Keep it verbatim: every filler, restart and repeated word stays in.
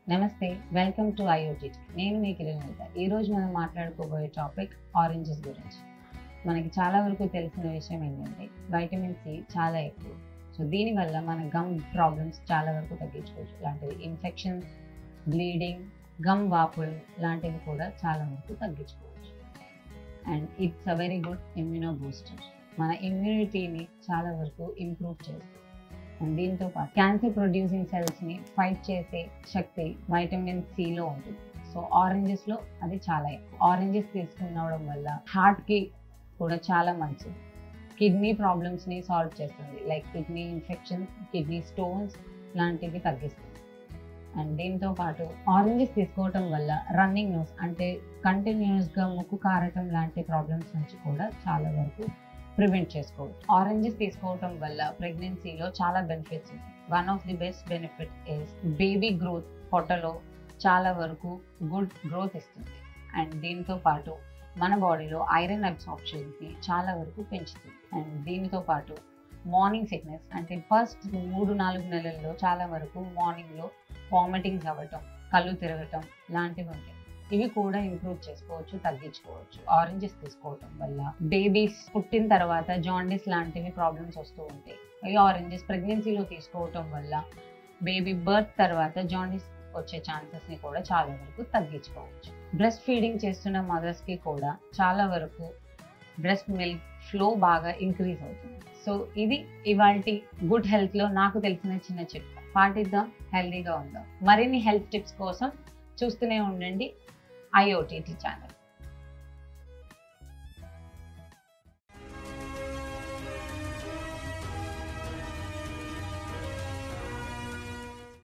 నమస్తే, welcome to I O T T. నేను మీ కిరణ్. ఈ రోజు మనం మాట్లాడుకోబోయే టాపిక్ ఆరెంజెస్ గురించి. మనకి చాలా వరకు తెలిసిన విషయం ఏంటంటే వైటమిన్ సి చాలా ఎక్కువ. సో దీనివల్ల మన గమ్ ప్రాబ్లమ్స్ చాలా వరకు తగ్గించుకోవచ్చు. లాంటివి ఇన్ఫెక్షన్స్, బ్లీడింగ్, గమ్ వాపులు లాంటివి కూడా చాలా వరకు తగ్గించుకోవచ్చు. And it's a very good immuno booster. మన ఇమ్యూనిటీని చాలా వరకు ఇంప్రూవ్ చేస్తుంది. అండ్ దీంతో పాటు క్యాన్సర్ ప్రొడ్యూసింగ్ సెల్స్ని ఫైట్ చేసే శక్తి వైటమిన్ సిలో ఉంటుంది. సో ఆరెంజెస్లో అది చాలా ఎక్కువ. ఆరెంజెస్ తీసుకునవడం వల్ల హార్ట్కి కూడా చాలా మంచిది. కిడ్నీ ప్రాబ్లమ్స్ని సాల్వ్ చేస్తుంది. Like kidney infections, kidney stones లాంటివి తగ్గిస్తుంది. అండ్ దీంతో పాటు ఆరెంజెస్ తీసుకోవటం వల్ల రన్నింగ్ నోస్ అంటే కంటిన్యూస్గా ముక్కు కారటం లాంటి ప్రాబ్లమ్స్ నుంచి కూడా చాలా వరకు ప్రివెంట్ చేసుకోవచ్చు. ఆరెంజెస్ తీసుకోవటం వల్ల ప్రెగ్నెన్సీలో చాలా బెనిఫిట్స్ ఉంటాయి. One of the best benefit is baby growth. పొట్టలో చాలా వరకు గుడ్ గ్రోత్ ఇస్తుంది. అండ్ దీంతో పాటు మన బాడీలో ఐరన్ అబ్సార్ప్షన్ని చాలా వరకు పెంచుతుంది. అండ్ దీనితో పాటు మార్నింగ్ సిక్నెస్ అంటే ఫస్ట్ మూడు నాలుగు నెలల్లో చాలా వరకు మార్నింగ్లో వామిటింగ్స్ అవ్వటం, కళ్ళు తిరగటం లాంటివి ఉంటాయి. ఇవి కూడా ఇంప్రూవ్ చేసుకోవచ్చు, తగ్గించుకోవచ్చు ఆరెంజెస్ తీసుకోవటం వల్ల. బేబీస్ పుట్టిన తర్వాత జాండీస్ లాంటివి ప్రాబ్లమ్స్ వస్తూ ఉంటాయి. ఈ ఆరెంజెస్ ప్రెగ్నెన్సీలో తీసుకోవటం వల్ల బేబీ బర్త్ తర్వాత జాండీస్ వచ్చే ఛాన్సెస్ని కూడా చాలా వరకు తగ్గించుకోవచ్చు. బ్రెస్ట్ ఫీడింగ్ చేస్తున్న మదర్స్కి కూడా చాలా వరకు బ్రెస్ట్ మిల్క్ ఫ్లో బాగా ఇంక్రీజ్ అవుతుంది. సో ఇది ఇవాల్టి గుడ్ హెల్త్లో నాకు తెలిసిన చిన్న చిట్కా. పాటిద్దాం, హెల్తీగా ఉందాం. మరిన్ని హెల్త్ టిప్స్ కోసం చూస్తూనే ఉండండి I O T T channel.